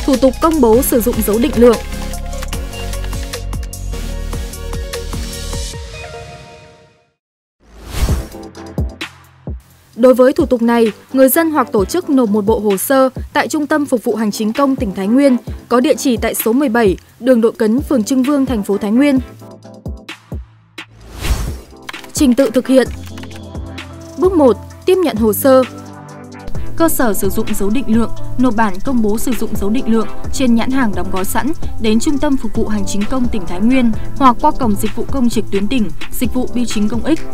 Thủ tục công bố sử dụng dấu định lượng. Đối với thủ tục này, người dân hoặc tổ chức nộp một bộ hồ sơ tại Trung tâm Phục vụ Hành chính công tỉnh Thái Nguyên, có địa chỉ tại số 17, đường Đội Cấn, phường Trưng Vương, thành phố Thái Nguyên. Trình tự thực hiện. Bước 1. Tiếp nhận hồ sơ. Cơ sở sử dụng dấu định lượng nộp bản công bố sử dụng dấu định lượng trên nhãn hàng đóng gói sẵn đến Trung tâm Phục vụ Hành chính công tỉnh Thái Nguyên hoặc qua cổng dịch vụ công trực tuyến tỉnh, dịch vụ bưu chính công ích.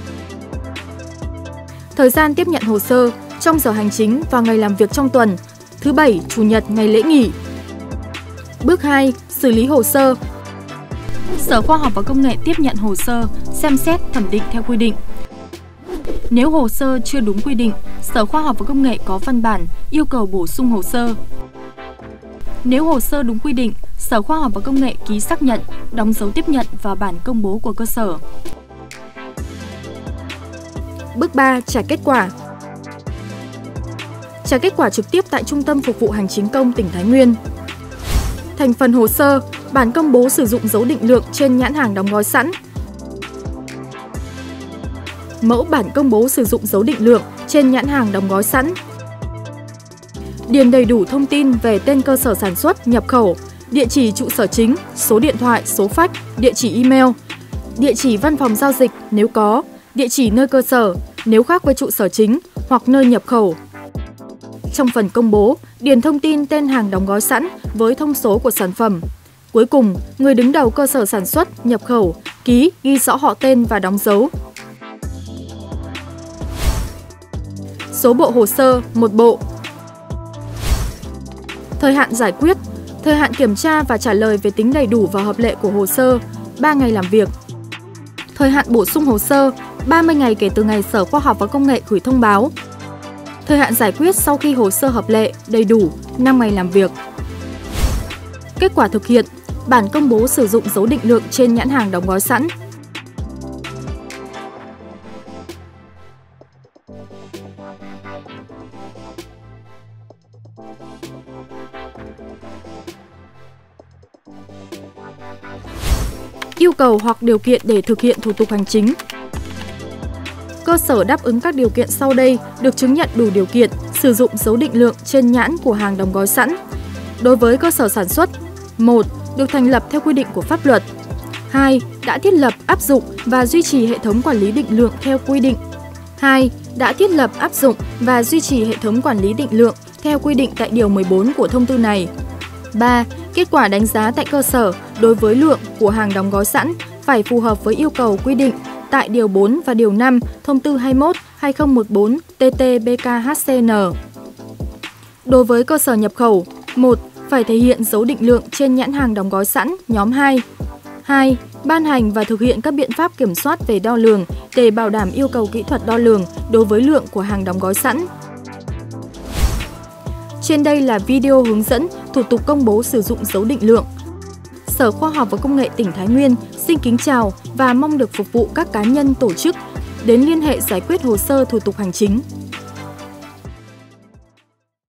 Thời gian tiếp nhận hồ sơ trong giờ hành chính và ngày làm việc trong tuần, thứ Bảy, Chủ nhật, ngày lễ nghỉ. Bước 2. Xử lý hồ sơ. Sở Khoa học và Công nghệ tiếp nhận hồ sơ, xem xét, thẩm định theo quy định. Nếu hồ sơ chưa đúng quy định, Sở Khoa học và Công nghệ có văn bản yêu cầu bổ sung hồ sơ. Nếu hồ sơ đúng quy định, Sở Khoa học và Công nghệ ký xác nhận, đóng dấu tiếp nhận vào bản công bố của cơ sở. Bước 3. Trả kết quả. Trả kết quả trực tiếp tại Trung tâm Phục vụ Hành chính công tỉnh Thái Nguyên. Thành phần hồ sơ: bản công bố sử dụng dấu định lượng trên nhãn hàng đóng gói sẵn, mẫu bản công bố sử dụng dấu định lượng trên nhãn hàng đóng gói sẵn. Điền đầy đủ thông tin về tên cơ sở sản xuất, nhập khẩu, địa chỉ trụ sở chính, số điện thoại, số fax, địa chỉ email, địa chỉ văn phòng giao dịch nếu có, địa chỉ nơi cơ sở nếu khác với trụ sở chính hoặc nơi nhập khẩu. Trong phần công bố, điền thông tin tên hàng đóng gói sẵn với thông số của sản phẩm. Cuối cùng, người đứng đầu cơ sở sản xuất, nhập khẩu, ký, ghi rõ họ tên và đóng dấu. Số bộ hồ sơ, 1 bộ. Thời hạn giải quyết. Thời hạn kiểm tra và trả lời về tính đầy đủ và hợp lệ của hồ sơ, 3 ngày làm việc. Thời hạn bổ sung hồ sơ, 30 ngày kể từ ngày Sở Khoa học và Công nghệ gửi thông báo. Thời hạn giải quyết sau khi hồ sơ hợp lệ, đầy đủ, 5 ngày làm việc. Kết quả thực hiện. Bản công bố sử dụng dấu định lượng trên nhãn hàng đóng gói sẵn. Yêu cầu hoặc điều kiện để thực hiện thủ tục hành chính. Cơ sở đáp ứng các điều kiện sau đây được chứng nhận đủ điều kiện sử dụng dấu định lượng trên nhãn của hàng đóng gói sẵn. Đối với cơ sở sản xuất: 1. Được thành lập theo quy định của pháp luật. 2. Đã thiết lập, áp dụng và duy trì hệ thống quản lý định lượng theo quy định. 2. Đã thiết lập, áp dụng và duy trì hệ thống quản lý định lượng theo quy định tại Điều 14 của thông tư này. 3. Kết quả đánh giá tại cơ sở đối với lượng của hàng đóng gói sẵn phải phù hợp với yêu cầu quy định tại Điều 4 và Điều 5 Thông tư 21/2014 TT-BK-HCN. Đối với cơ sở nhập khẩu: 1. Phải thể hiện dấu định lượng trên nhãn hàng đóng gói sẵn nhóm 2. 2. Ban hành và thực hiện các biện pháp kiểm soát về đo lường để bảo đảm yêu cầu kỹ thuật đo lường đối với lượng của hàng đóng gói sẵn. Trên đây là video hướng dẫn thủ tục công bố sử dụng dấu định lượng. Sở Khoa học và Công nghệ tỉnh Thái Nguyên xin kính chào và mong được phục vụ các cá nhân, tổ chức đến liên hệ giải quyết hồ sơ thủ tục hành chính.